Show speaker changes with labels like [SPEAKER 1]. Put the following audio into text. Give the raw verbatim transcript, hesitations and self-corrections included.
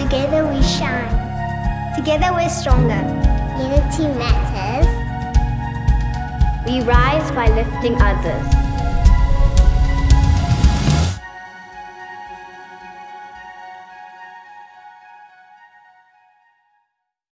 [SPEAKER 1] Together we shine.
[SPEAKER 2] Together we're stronger.
[SPEAKER 1] Unity matters.
[SPEAKER 3] We rise by lifting others.